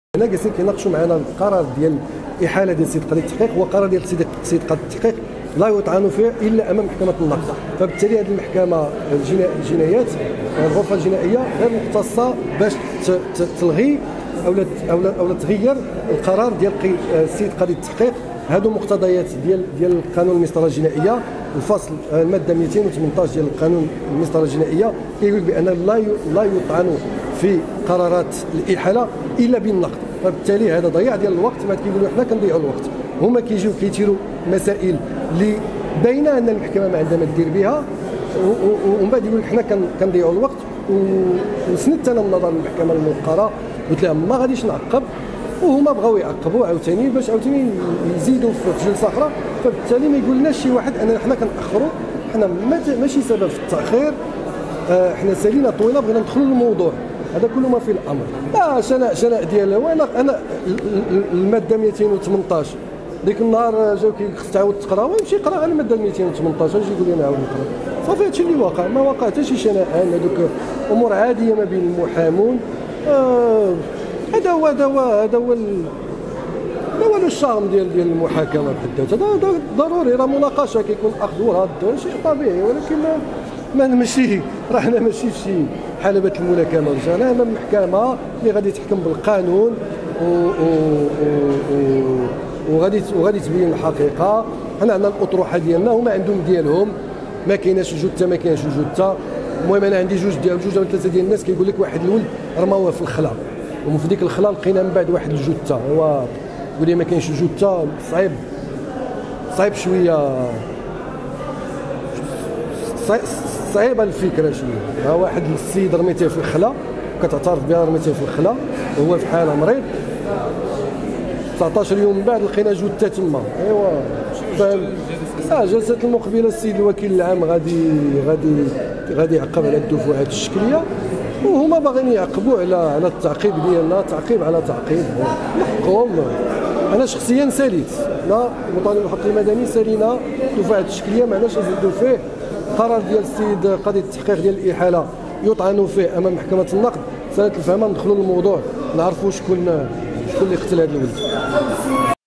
هنا جالسين كيناقشوا معنا القرار ديال الاحاله ديال سيد قاضي التحقيق. هو قرار ديال سيد قاضي التحقيق لا يطعن فيه الا امام محكمه النقد. فبالتالي هذه المحكمه الجنايات الغرفه الجنائيه غير مختصه باش تلغي او تغير القرار ديال السيد قاضي التحقيق. هادو مقتضيات ديال القانون المسطره الجنائيه. الفصل الماده 218 ديال القانون المسطره الجنائيه كيقول بان لا يطعن في قرارات الاحاله الا بالنقد. فبالتالي هذا ضياع ديال الوقت. ما كيقولوا حنا كنضيعوا الوقت، هما كيجيو كيثيروا مسائل اللي باينه ان المحكمه ما عندها ما دير بها، ومن بعد يقول حنا كنضيعوا الوقت. وسندت انا من نظر المحكمه الموقره، قلت لهم ما غاديش نعقب، وهما بغاو يعقبوا عاوتاني باش عاوتاني يزيدوا في جلسه اخرى. فبالتالي ما يقولناش شي واحد ان حنا كنأخروا. حنا ماشي سبب في التاخير، حنا سالينا طويله بغينا ندخلوا للموضوع. هذا كل ما في الامر. لا شناء ديالها. انا الماده 218 ديك النهار جاو خص تعاود تقرا، ويمشي يقرا على الماده 218. اجي يقول لي نعاود نقرا. صافي هادشي اللي واقع. ما وقع حتى شي شناء، هذوك امور عاديه ما بين المحامون. هذا هو الشارم ديال المحاكمه بحد ذاتها. هذا ضروري، راه مناقشه كيكون اخذ ورد، شيء طبيعي. ولكن ما ماشي راه حنا ماشي في شي حلبة الملاكمه. رجعنا امام محكمه اللي غادي تحكم بالقانون وغادي تبين الحقيقه. حنا عندنا الاطروحه ديالنا، هما عندهم ديالهم. ما كايناش جثه، ما كاينش جثه. المهم انا عندي جوج او ثلاثه ديال الناس كيقول لك واحد الولد رماوه في الخلا، وفي ديك الخلا لقينا من بعد واحد الجثه. هو يقول لي ما كاينش جثه. صعيب شويه، صعيبه الفكره شويه. واحد السيد رميتيه في الخلا، كتعترف بها رميتيه في الخلا وهو في حاله مريض. 19 يوم من بعد لقينا جثه تما. ايوا جلسه المقبله السيد الوكيل العام غادي يعقب على الدفعات الشكليه، وهما باغيين يعقبوا على التعقيب ديالنا، تعقيب على تعقيب. نحكم. انا شخصيا ساليت، لا مطالب الحق المدني سالينا الدفعات الشكليه، ما عندناش نزيدوا فيه. قرار ديال السيد قاضي التحقيق ديال الاحاله يطعن فيه امام محكمه النقد. سنه الفهمه ندخلوا للموضوع، نعرفوا شكون اللي قتل هذا الولد.